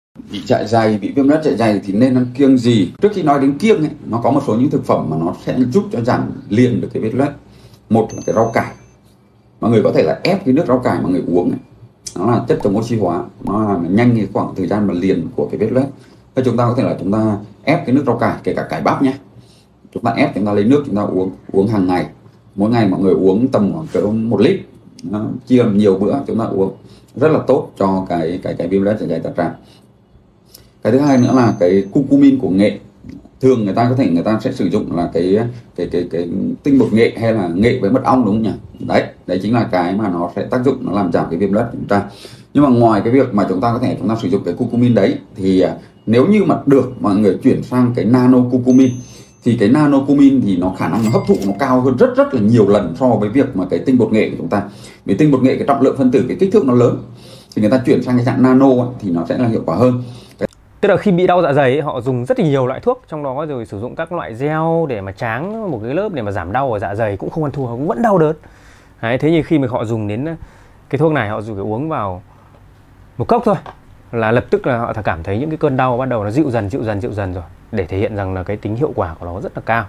Bị dạ dày, bị viêm loét dạ dày thì nên ăn kiêng gì? Trước khi nói đến kiêng ấy, nó có một số những thực phẩm mà nó sẽ giúp cho giảm liền được cái vết loét. Một là cái rau cải. Mọi người có thể là ép cái nước rau cải mọi người uống này. Nó là chất chống oxy hóa, nó làm nhanh cái khoảng thời gian mà liền của cái vết loét. Thế chúng ta có thể là chúng ta ép cái nước rau cải, kể cả cải bắp nhé. Chúng ta ép, chúng ta lấy nước, chúng ta uống hàng ngày. Mỗi ngày mọi người uống tầm khoảng 1 lít. Nó chia làm nhiều bữa chúng ta uống rất là tốt cho cái viêm loét dạ dày đại tràng. Cái thứ hai nữa là cái curcumin của nghệ. Thường người ta sẽ sử dụng là cái tinh bột nghệ hay là nghệ với mật ong, đúng không nhỉ? Đấy chính là cái mà nó sẽ tác dụng, nó làm giảm cái viêm loét của chúng ta. Nhưng mà ngoài cái việc mà chúng ta sử dụng cái curcumin đấy thì nếu như mà được mọi người chuyển sang cái nano curcumin thì cái nano curcumin thì nó khả năng nó hấp thụ nó cao hơn rất là nhiều lần so với việc mà cái tinh bột nghệ của chúng ta. Vì tinh bột nghệ cái trọng lượng phân tử, cái kích thước nó lớn, thì người ta chuyển sang cái dạng nano ấy, thì nó sẽ là hiệu quả hơn. Tức là khi bị đau dạ dày ấy, họ dùng rất là nhiều loại thuốc, trong đó rồi sử dụng các loại gel để mà tráng một cái lớp để mà giảm đau ở dạ dày, cũng không ăn thua, cũng vẫn đau đớn. Đấy, thế nhưng khi mà họ dùng đến cái thuốc này, họ dùng cái uống vào một cốc thôi là lập tức là họ cảm thấy những cái cơn đau bắt đầu nó dịu dần rồi, để thể hiện rằng là cái tính hiệu quả của nó rất là cao.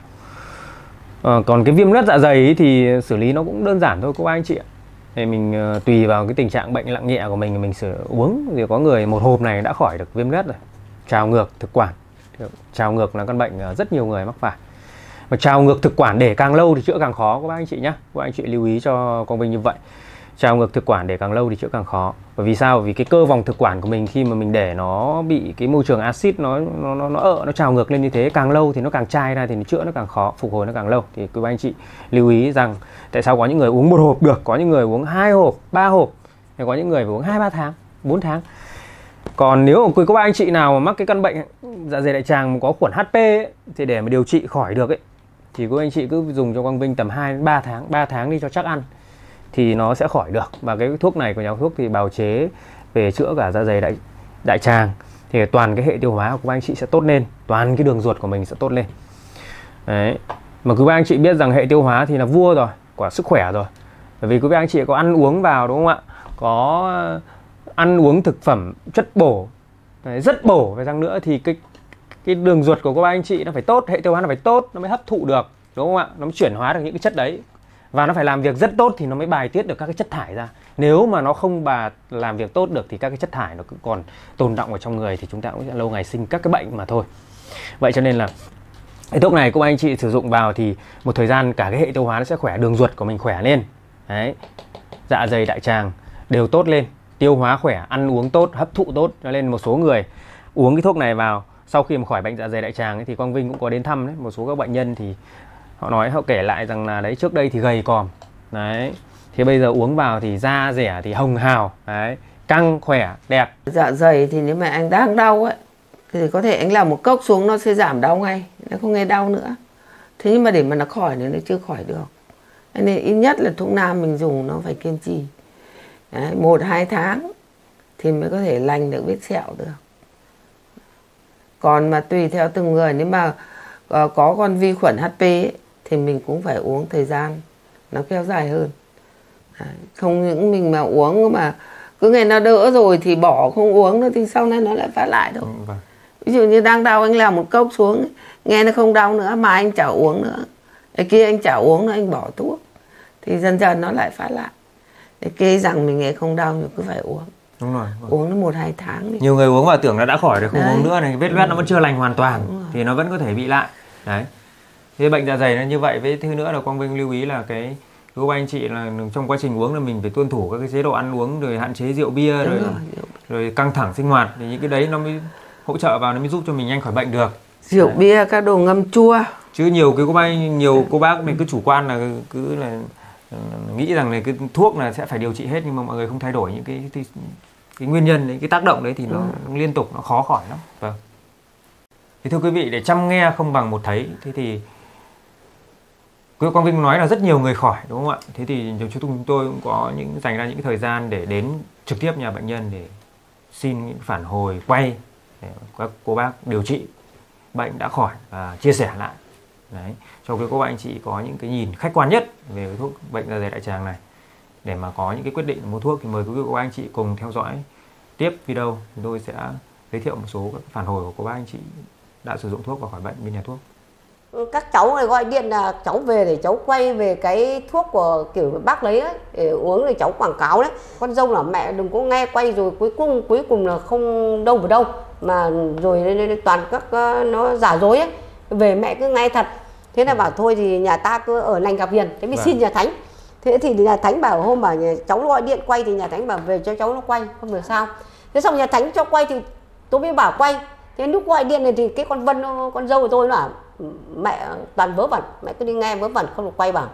Còn cái viêm loét dạ dày ấy thì xử lý nó cũng đơn giản thôi cô bác anh chị ạ. Thì mình tùy vào cái tình trạng bệnh nặng nhẹ của mình sử uống. Thì có người một hộp này đã khỏi được viêm loét rồi. Trào ngược thực quản. Trào ngược là căn bệnh rất nhiều người mắc phải. Và trào ngược thực quản để càng lâu thì chữa càng khó các bác anh chị nhé. Các bác anh chị lưu ý cho Quang Vinh như vậy. Trào ngược thực quản để càng lâu thì chữa càng khó. Bởi vì sao? Vì cái cơ vòng thực quản của mình khi mà mình để nó bị cái môi trường axit nó trào ngược lên như thế, càng lâu thì nó càng chai ra, thì nó chữa nó càng khó, phục hồi nó càng lâu. Thì quý bác anh chị lưu ý rằng tại sao có những người uống 1 hộp được, có những người uống 2 hộp, 3 hộp, thì có những người phải uống 2-3 tháng, 4 tháng. Còn nếu mà quý cô bác anh chị nào mà mắc cái căn bệnh dạ dày đại tràng có khuẩn HP ấy, thì để mà điều trị khỏi được ấy, thì quý anh chị cứ dùng cho Quang Vinh tầm 2-3 tháng, 3 tháng đi cho chắc ăn, thì nó sẽ khỏi được. Và cái thuốc này của nhà thuốc thì bào chế về chữa cả dạ dày đại tràng, thì toàn cái hệ tiêu hóa của các anh chị sẽ tốt lên, toàn cái đường ruột của mình sẽ tốt lên. Đấy. Mà quý anh chị biết rằng hệ tiêu hóa thì là vua rồi, của sức khỏe rồi. Bởi vì quý anh chị có ăn uống vào, đúng không ạ? Có ăn uống thực phẩm chất bổ, rất bổ về răng nữa, thì cái đường ruột của các anh chị nó phải tốt, hệ tiêu hóa nó phải tốt, nó mới hấp thụ được, đúng không ạ? Nó mới chuyển hóa được những cái chất đấy. Và nó phải làm việc rất tốt thì nó mới bài tiết được các cái chất thải ra. Nếu mà nó không làm việc tốt được thì các cái chất thải nó cứ còn tồn đọng ở trong người, thì chúng ta cũng sẽ lâu ngày sinh các cái bệnh mà thôi. Vậy cho nên là cái thuốc này các anh chị sử dụng vào thì một thời gian cả cái hệ tiêu hóa nó sẽ khỏe, đường ruột của mình khỏe lên. Đấy. Dạ dày đại tràng đều tốt lên, tiêu hóa khỏe, ăn uống tốt, hấp thụ tốt. Cho nên một số người uống cái thuốc này vào, sau khi mà khỏi bệnh dạ dày đại tràng ấy, thì Quang Vinh cũng có đến thăm đấy, một số các bệnh nhân thì họ kể lại rằng là đấy, trước đây thì gầy còm, đấy, thì bây giờ uống vào thì da dẻ thì hồng hào, đấy, căng khỏe đẹp. Dạ dày thì nếu mà anh đang đau ấy thì có thể anh làm một cốc xuống nó sẽ giảm đau ngay, nó không nghe đau nữa. Thế nhưng mà để mà nó khỏi thì nó chưa khỏi được, nên ít nhất là thuốc nam mình dùng nó phải kiên trì 1-2 tháng thì mới có thể lành được vết sẹo được. Còn mà tùy theo từng người, nếu mà có con vi khuẩn HP ấy, thì mình cũng phải uống thời gian nó kéo dài hơn. Không những mình mà uống mà cứ ngày nó đỡ rồi thì bỏ không uống nữa thì sau này nó lại phát lại đâu. Ví dụ như đang đau anh làm một cốc xuống, nghe nó không đau nữa mà anh chả uống nữa, cái kia anh chả uống nữa, anh bỏ thuốc thì dần dần nó lại phát lại. Cái kia rằng mình nghe không đau nhưng cứ phải uống. Đúng rồi. Uống nó 1-2 tháng đi. Nhiều người uống vào tưởng là đã khỏi rồi, không uống nữa này, vết loét nó vẫn chưa lành hoàn toàn thì nó vẫn có thể bị lại. Đấy. Thế bệnh dạ dày nó như vậy. Với thứ nữa là Quang Vinh lưu ý là các anh chị là trong quá trình uống là mình phải tuân thủ các cái chế độ ăn uống, rồi hạn chế rượu bia, rồi căng thẳng sinh hoạt, thì những cái đấy nó mới hỗ trợ vào, nó mới giúp cho mình nhanh khỏi bệnh được. Rượu bia, các đồ ngâm chua. Chứ nhiều cô bác này cứ chủ quan là cứ là nghĩ rằng là cái thuốc là sẽ phải điều trị hết, nhưng mà mọi người không thay đổi những cái nguyên nhân đấy, cái tác động đấy thì nó liên tục, nó khó khỏi lắm. Vâng. Thì thưa quý vị, để chăm nghe không bằng một thấy, thế thì Quang Vinh nói là rất nhiều người khỏi, đúng không ạ? Thế thì chúng tôi cũng có dành ra những cái thời gian để đến trực tiếp nhà bệnh nhân để xin những phản hồi quay để các cô bác điều trị bệnh đã khỏi và chia sẻ lại. Đấy, cho các anh chị có những cái nhìn khách quan nhất về cái thuốc bệnh dạ dày đại tràng này. Để mà có những cái quyết định mua thuốc thì mời quý vị và các anh chị cùng theo dõi tiếp video. Chúng tôi sẽ giới thiệu một số các phản hồi của cô bác anh chị đã sử dụng thuốc và khỏi bệnh bên nhà thuốc. Các cháu này gọi điện là cháu về để cháu quay về cái thuốc của kiểu bác lấy đấy để uống, thì cháu quảng cáo đấy. Con dâu là mẹ đừng có nghe quay rồi cuối cùng là không đâu vào đâu, mà rồi toàn các nó giả dối ấy. Về mẹ cứ nghe thật. Thế là bảo thôi thì nhà ta cứ ở lành gặp hiền, thế mới xin nhà Thánh. Thế thì nhà Thánh bảo hôm bảo nhà cháu gọi điện quay thì nhà Thánh bảo về cho cháu nó quay, không được sao. Thế xong nhà Thánh cho quay thì tôi mới bảo quay. Thế lúc gọi điện này thì cái con Vân, con dâu của tôi nó bảo mẹ toàn vớ vẩn, mẹ cứ đi nghe vớ vẩn không được quay bảo.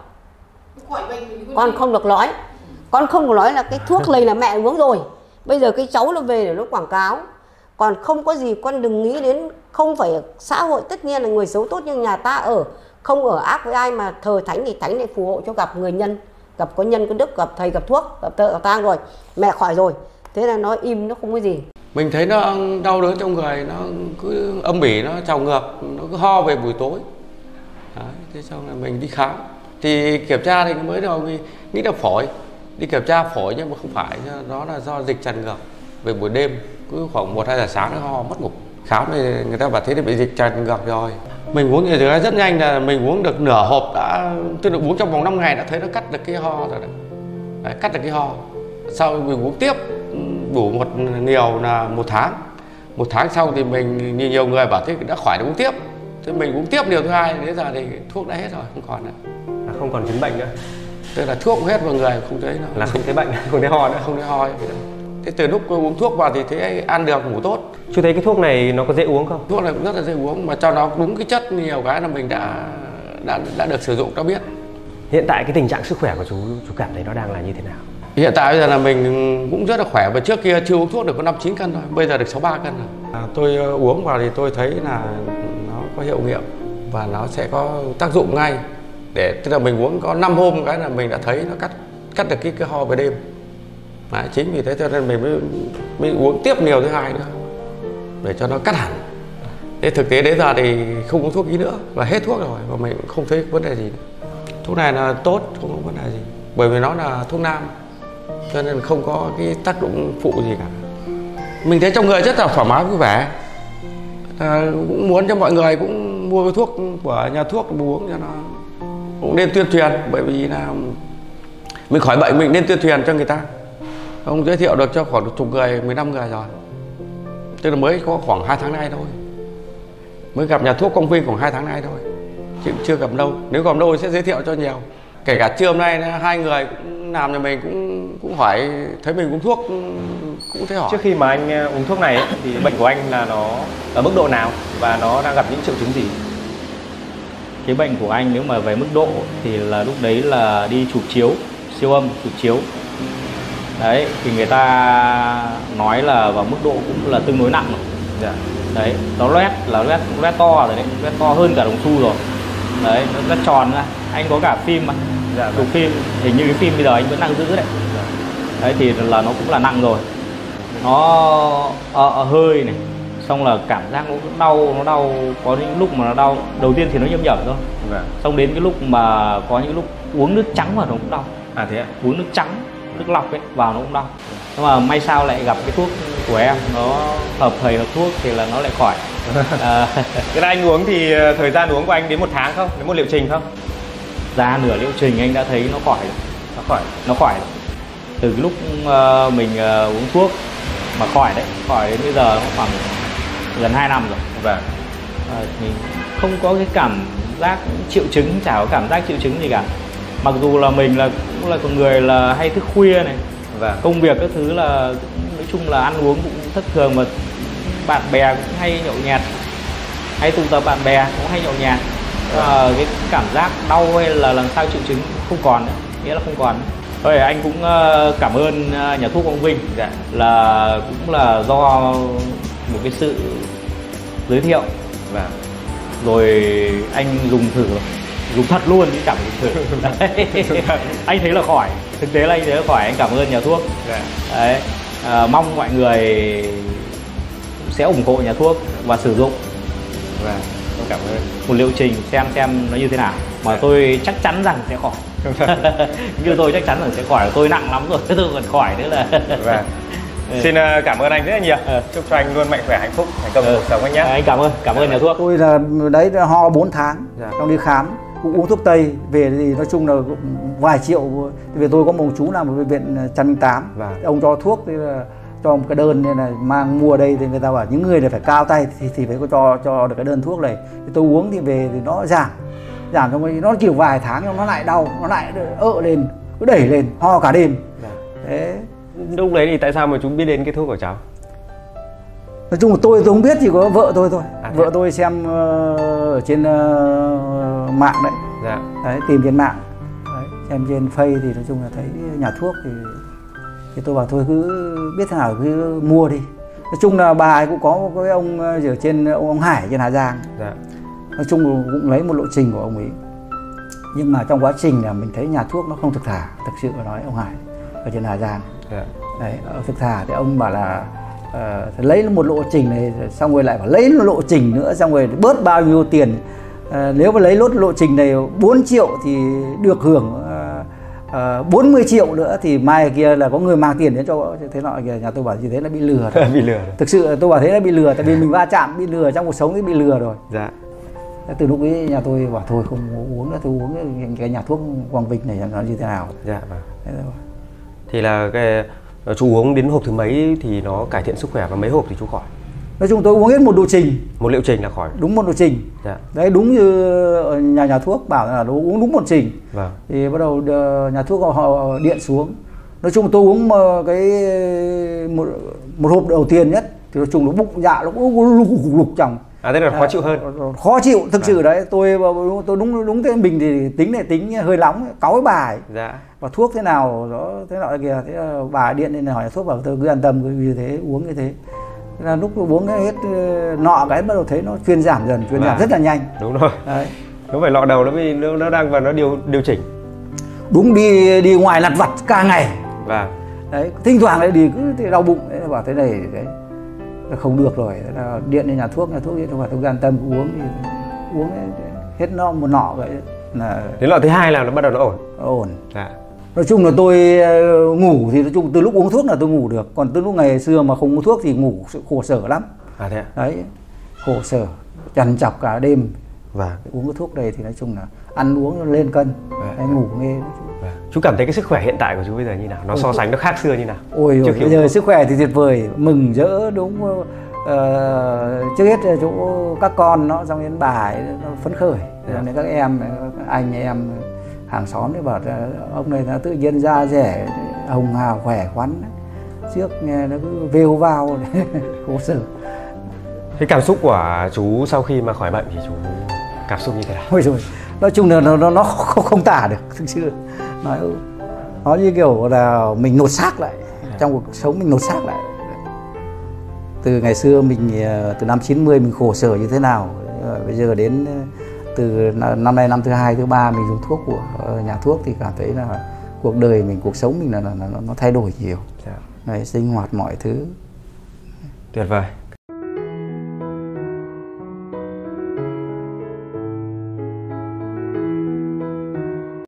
Con không được nói, con không được nói là cái thuốc này là mẹ uống rồi. Bây giờ cái cháu nó về để nó quảng cáo. Còn không có gì con đừng nghĩ đến, không phải xã hội tất nhiên là người xấu tốt, nhưng nhà ta ở không ở ác với ai, mà thờ Thánh thì Thánh này phù hộ cho gặp người nhân, gặp có nhân có đức, gặp thầy gặp thuốc, gặp thợ gặp tang rồi, mẹ khỏi rồi. Thế là nó im, nó không có gì. Mình thấy nó đau đớn trong người, nó cứ âm ỉ, nó trào ngược, nó cứ ho về buổi tối. Đấy, thế xong là mình đi khám. Thì kiểm tra thì mới đầu vì nghĩ là phổi. Đi kiểm tra phổi nhưng mà không phải, đó là do dịch tràn ngược. Về buổi đêm, cứ khoảng 1-2 giờ sáng nó ho mất ngủ. Khám thì người ta bảo thế thì bị dịch tràn ngược rồi. Mình uống thì rất nhanh, là mình uống được nửa hộp đã, tức là uống trong vòng 5 ngày đã thấy nó cắt được cái ho rồi đấy. Đấy, cắt được cái ho. Sau mình uống tiếp đủ một liều là 1 tháng. 1 tháng sau thì mình nhìn nhiều người bảo thế đã khỏi, uống tiếp. Thế mình uống tiếp liều thứ 2, đến giờ thì thuốc đã hết rồi, không còn nữa. Không còn chứng bệnh nữa. Tức là thuốc hết vào người không thấy nó. Là không thấy bệnh, không thấy ho nữa. Không thấy ho. Thế từ lúc uống thuốc vào thì thấy ăn được, ngủ tốt. Chú thấy cái thuốc này nó có dễ uống không? Thuốc này cũng rất là dễ uống, mà cho nó đúng cái chất nhiều cái là mình đã được sử dụng, đã biết. Hiện tại cái tình trạng sức khỏe của chú cảm thấy nó đang là như thế nào? Hiện tại bây giờ là mình cũng rất là khỏe, và trước kia chưa uống thuốc được có 5-9 cân thôi, bây giờ được 6-3 cân rồi. Tôi uống vào thì tôi thấy là nó có hiệu nghiệm và nó sẽ có tác dụng ngay. Tức là mình uống có 5 hôm cái là mình đã thấy nó cắt được cái ho về đêm. Đấy, chính vì thế cho nên mình mới uống tiếp liều thứ 2 nữa để cho nó cắt hẳn. Thế thực tế đến giờ thì không uống thuốc ý nữa và hết thuốc rồi, và mình không thấy vấn đề gì nữa. Thuốc này là tốt, không có vấn đề gì, bởi vì nó là thuốc nam cho nên không có cái tác dụng phụ gì cả. Mình thấy trong người rất là thoải mái vui vẻ. Cũng muốn cho mọi người cũng mua cái thuốc của nhà thuốc uống cho nó, cũng nên tuyên truyền, bởi vì là mình khỏi bệnh mình nên tuyên truyền cho người ta. Ông giới thiệu được cho khoảng 10 người, 15 người rồi. Tức là mới có khoảng 2 tháng nay thôi. Mới gặp nhà thuốc Quang Vinh khoảng 2 tháng nay thôi, chứ chưa gặp đâu. Nếu gặp đâu thì sẽ giới thiệu cho nhiều. Kể cả trưa hôm nay 2 người cũng làm cho mình cũng hỏi, thấy mình uống thuốc cũng thấy hỏi. Trước khi mà anh uống thuốc này ấy, thì bệnh của anh là nó ở mức độ nào và nó đang gặp những triệu chứng gì? Cái bệnh của anh nếu mà về mức độ thì là lúc đấy là đi chụp chiếu, siêu âm, chụp chiếu. Đấy, thì người ta nói là vào mức độ cũng là tương đối nặng rồi. Dạ. Đấy, nó loét to rồi đấy, loét to hơn cả đồng xu rồi. Đấy, nó rất tròn ra. Anh có cả phim mà. Dạ, chụp phim, hình như cái phim bây giờ anh vẫn đang giữ đấy. Dạ. Đấy thì là nó cũng là nặng rồi. Nó hơi này, xong là cảm giác nó đau, có những lúc mà nó đau. Đầu tiên thì nó nhâm nhẩm thôi. Dạ. Xong đến cái lúc mà có những lúc uống nước trắng vào nó cũng đau. À thế ạ? Uống nước trắng, nước lọc ấy vào nó cũng đau. Nhưng mà may sao lại gặp cái thuốc của em, nó hợp thầy hợp thuốc thì là nó lại khỏi. Cái này anh uống thì thời gian uống của anh đến 1 tháng không? Đến 1 liệu trình không? Ra nửa liệu trình anh đã thấy nó khỏi rồi. Nó khỏi rồi. Từ cái lúc mình uống thuốc mà khỏi đến bây giờ nó khoảng gần 2 năm rồi. Vâng. Mình không có cái cảm giác triệu chứng, chả có cảm giác triệu chứng gì cả. Mặc dù là mình cũng là con người là hay thức khuya này, Vâng. công việc các thứ là nói chung là ăn uống cũng thất thường, mà bạn bè cũng hay nhậu nhẹt, hay tụ tập bạn bè cũng hay nhậu nhẹt. Cái cảm giác đau hay là làm sao triệu chứng không còn nữa, nghĩa là không còn. Thôi anh cũng cảm ơn nhà thuốc Quang Vinh. Dạ. Là cũng là do một cái sự giới thiệu. Vâng. Rồi anh dùng thật luôn chứ chẳng dùng thử. Anh thấy là khỏi, thực tế là anh thấy là khỏi. Anh cảm ơn nhà thuốc. Dạ. Đấy. Mong mọi người sẽ ủng hộ nhà thuốc và sử dụng. Vâng. Cảm ơn. Một liệu trình xem nó như thế nào, mà tôi chắc chắn rằng sẽ khỏi. Như tôi chắc chắn rằng sẽ khỏi, tôi nặng lắm rồi, tôi còn khỏi nữa là. Vâng. Xin cảm ơn anh rất là nhiều. Chúc cho anh luôn mạnh khỏe, hạnh phúc, thành công cuộc sống anh nhé. Anh cảm ơn nhà thuốc. Tôi là đấy ho 4 tháng, xong đi khám cũng uống thuốc tây về thì nói chung là vài triệu. Vì tôi có một chú làm ở bệnh viện 108, ông cho thuốc thì là cho một cái đơn nên là mang mua đây, thì người ta bảo những người này phải cao tay thì phải có cho được cái đơn thuốc này. Thì tôi uống thì về thì nó giảm xong rồi nó kiểu vài tháng nó lại đau, nó lại lên, cứ đẩy lên, ho cả đêm. Thế lúc đấy thì tại sao mà chú biết đến cái thuốc của cháu? Nói chung là tôi không biết, chỉ có vợ tôi thôi. Vợ tôi xem ở trên mạng đấy. Đấy, tìm trên mạng đấy, xem trên Face thì nói chung là thấy nhà thuốc thì tôi bảo thôi cứ biết thế nào cứ mua đi. Nói chung là bà ấy cũng có cái ông ở trên ông Hải trên Hà Giang. Nói chung cũng lấy một lộ trình của ông ấy, nhưng mà trong quá trình là mình thấy nhà thuốc nó không thực thà. Thực sự mà nói, ông Hải ở trên Hà Giang đấy, thực thà thì ông bảo là lấy một lộ trình này xong rồi lại phải lấy một lộ trình nữa, xong rồi bớt bao nhiêu tiền. Nếu mà lấy lộ trình này 4 triệu thì được hưởng 40 triệu nữa, thì mai kia là có người mang tiền đến cho thế nọ kìa. Nhà tôi bảo như thế là bị lừa rồi. Bị lừa. Thực sự tôi bảo thế là bị lừa, tại vì mình va chạm bị lừa trong cuộc sống thì bị lừa rồi. Từ lúc ấy nhà tôi bảo thôi không uống nữa, tôi uống cái nhà thuốc Quang Vinh này nó như thế nào. Thì là cái chú uống đến hộp thứ mấy thì nó cải thiện sức khỏe, và mấy hộp thì chú khỏi? Nói chung tôi uống hết một lộ trình. Một liệu trình là khỏi? Đúng một lộ trình. Đấy, đúng như ở nhà thuốc bảo là uống đúng một trình. Thì bắt đầu nhà thuốc họ điện xuống. Nói chung tôi uống một hộp đầu tiên nhất thì nói chung nó bụng dạ nó cũng lục chồng. Thế là khó chịu hơn. Khó chịu thực sự đấy. Tôi đúng thế, mình thì tính hơi nóng, cáu với bà ấy. Và thuốc thế nào đó thế nọ kìa. Thế bà điện lên hỏi thuốc, bảo tôi cứ an tâm, cứ như thế uống như thế. Là lúc uống hết nọ cái bắt đầu thấy nó chuyên giảm dần, chuyên giảm rất là nhanh. Đúng rồi. Đấy. Nó phải lọ đầu nó đang và nó điều chỉnh. Đúng, đi ngoài lặt vặt cả ngày. Đấy, thỉnh thoảng lại đi cứ đau bụng đấy, bảo thế này đấy không được rồi. Thế là điện lên nhà thuốc điện tôi bảo tôi an tâm uống đi, uống hết một nọ vậy là đến lọ thứ hai là nó bắt đầu nó ổn. Nói chung là tôi ngủ thì nói chung từ lúc uống thuốc là tôi ngủ được, còn từ lúc ngày xưa mà không uống thuốc thì ngủ khổ sở lắm. Đấy, khổ sở trằn trọc cả đêm. Uống cái thuốc này thì nói chung là ăn uống nó lên cân, ngủ nghe. Chú cảm thấy cái sức khỏe hiện tại của chú bây giờ như nào? Nó so sánh nó khác xưa như nào? Ôi dồi, bây giờ sức khỏe thì tuyệt vời, mừng rỡ đúng. Trước hết là chỗ các con nó, xong đến bà ấy nó phấn khởi, đến các em, anh em hàng xóm ấy bảo ông này nó tự nhiên da rẻ hồng hào khỏe khoắn. Trước nghe nó cứ vêu vào khổ sở. Cái cảm xúc của chú sau khi mà khỏi bệnh thì chú cảm xúc như thế nào? Ôi rồi, nói chung là nó không tả được, thực sự nó như kiểu là mình lột xác lại trong cuộc sống, mình lột xác lại. Từ ngày xưa mình từ năm 90 mình khổ sở như thế nào, bây giờ đến từ năm nay năm thứ 2, thứ 3 mình dùng thuốc của nhà thuốc thì cảm thấy là cuộc đời mình, cuộc sống mình là nó thay đổi nhiều. Sinh hoạt mọi thứ tuyệt vời.